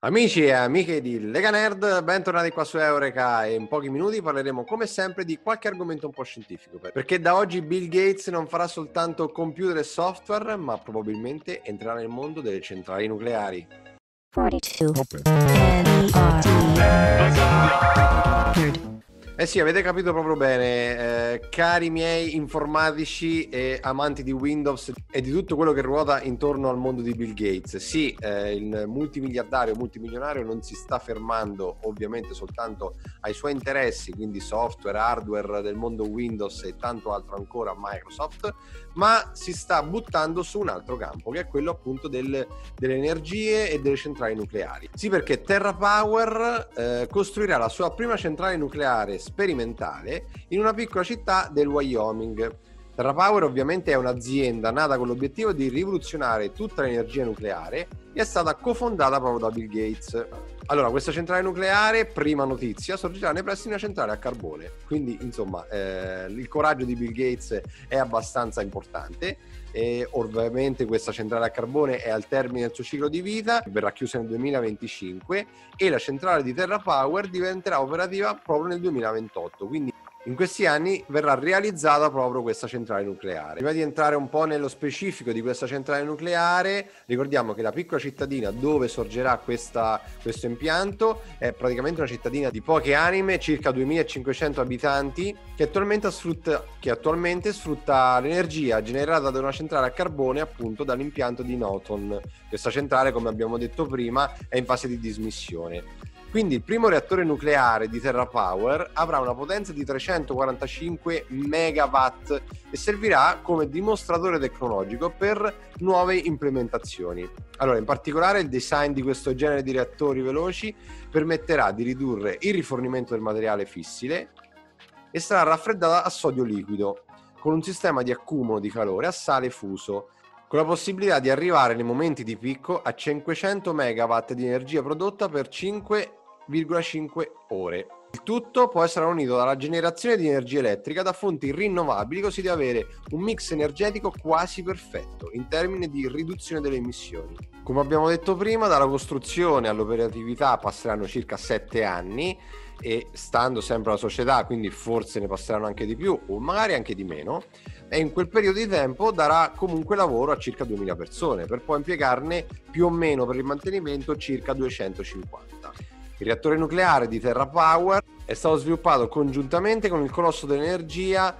Amici e amiche di Lega Nerd, bentornati qua su Eureka e in pochi minuti parleremo come sempre di qualche argomento un po' scientifico, perché da oggi Bill Gates non farà soltanto computer e software, ma probabilmente entrerà nel mondo delle centrali nucleari. 42. Eh sì, avete capito proprio bene, cari miei informatici e amanti di Windows e di tutto quello che ruota intorno al mondo di Bill Gates. Sì, il multimiliardario, multimilionario non si sta fermando ovviamente soltanto ai suoi interessi, quindi software, hardware del mondo Windows e tanto altro ancora Microsoft, ma si sta buttando su un altro campo, che è quello appunto delle energie e delle centrali nucleari. Sì, perché TerraPower costruirà la sua prima centrale nucleare sperimentale in una piccola città del Wyoming. TerraPower ovviamente è un'azienda nata con l'obiettivo di rivoluzionare tutta l'energia nucleare e è stata cofondata proprio da Bill Gates. Allora, questa centrale nucleare, prima notizia, sorgerà nei pressi di una centrale a carbone. Quindi, insomma, il coraggio di Bill Gates è abbastanza importante. E ovviamente questa centrale a carbone è al termine del suo ciclo di vita, verrà chiusa nel 2025 e la centrale di TerraPower diventerà operativa proprio nel 2028. Quindi in questi anni verrà realizzata proprio questa centrale nucleare. Prima di entrare un po' nello specifico di questa centrale nucleare, ricordiamo che la piccola cittadina dove sorgerà questo impianto è praticamente una cittadina di poche anime, circa 2500 abitanti, che attualmente sfrutta l'energia generata da una centrale a carbone appunto dall'impianto di Newton. Questa centrale, come abbiamo detto prima, è in fase di dismissione. Quindi il primo reattore nucleare di TerraPower avrà una potenza di 345 megawatt e servirà come dimostratore tecnologico per nuove implementazioni. Allora, in particolare il design di questo genere di reattori veloci permetterà di ridurre il rifornimento del materiale fissile e sarà raffreddata a sodio liquido con un sistema di accumulo di calore a sale fuso, con la possibilità di arrivare nei momenti di picco a 500 megawatt di energia prodotta per 5,5 ore. Il tutto può essere unito dalla generazione di energia elettrica da fonti rinnovabili, così da avere un mix energetico quasi perfetto in termini di riduzione delle emissioni. Come abbiamo detto prima, dalla costruzione all'operatività passeranno circa 7 anni e stando sempre alla società, quindi forse ne passeranno anche di più o magari anche di meno, e in quel periodo di tempo darà comunque lavoro a circa 2000 persone per poi impiegarne più o meno per il mantenimento circa 250. Il reattore nucleare di TerraPower è stato sviluppato congiuntamente con il colosso dell'energia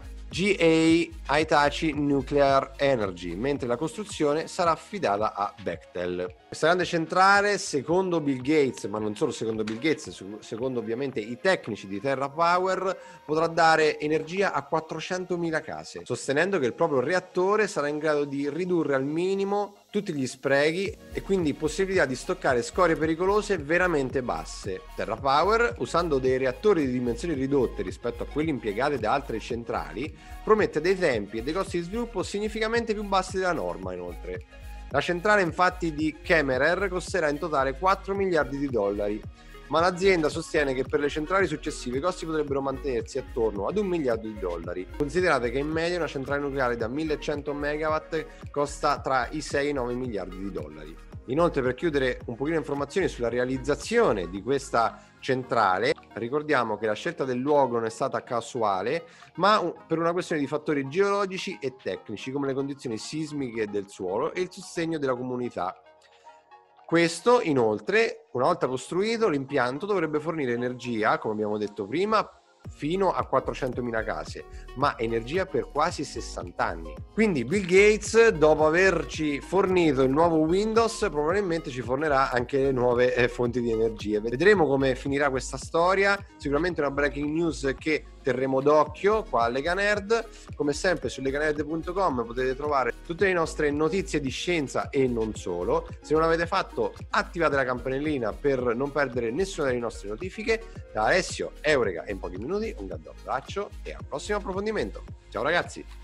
GE Hitachi Nuclear Energy, mentre la costruzione sarà affidata a Bechtel. Questa grande centrale, secondo Bill Gates, ma non solo secondo Bill Gates, secondo ovviamente i tecnici di TerraPower, potrà dare energia a 400.000 case, sostenendo che il proprio reattore sarà in grado di ridurre al minimo tutti gli sprechi e quindi possibilità di stoccare scorie pericolose veramente basse. TerraPower, usando dei reattori di dimensioni ridotte rispetto a quelli impiegati da altre centrali, promette dei tempi e dei costi di sviluppo significativamente più bassi della norma. Inoltre, la centrale infatti di Kemmerer costerà in totale 4 miliardi di dollari, ma l'azienda sostiene che per le centrali successive i costi potrebbero mantenersi attorno ad 1 miliardo di dollari. Considerate che in media una centrale nucleare da 1100 megawatt costa tra i 6 e i 9 miliardi di dollari. Inoltre, per chiudere un pochino informazioni sulla realizzazione di questa centrale, ricordiamo che la scelta del luogo non è stata casuale, ma per una questione di fattori geologici e tecnici come le condizioni sismiche del suolo e il sostegno della comunità. Questo, inoltre, una volta costruito, l'impianto dovrebbe fornire energia, come abbiamo detto prima, fino a 400.000 case, ma energia per quasi 60 anni. Quindi Bill Gates, dopo averci fornito il nuovo Windows, probabilmente ci fornirà anche le nuove fonti di energia. Vedremo come finirà questa storia, sicuramente una breaking news che terremo d'occhio qua a Lega Nerd. Come sempre su leganerd.com potete trovare tutte le nostre notizie di scienza e non solo. Se non l'avete fatto, attivate la campanellina per non perdere nessuna delle nostre notifiche. Da Alessio, Eureka e in pochi minuti un grande abbraccio e al prossimo approfondimento. Ciao ragazzi!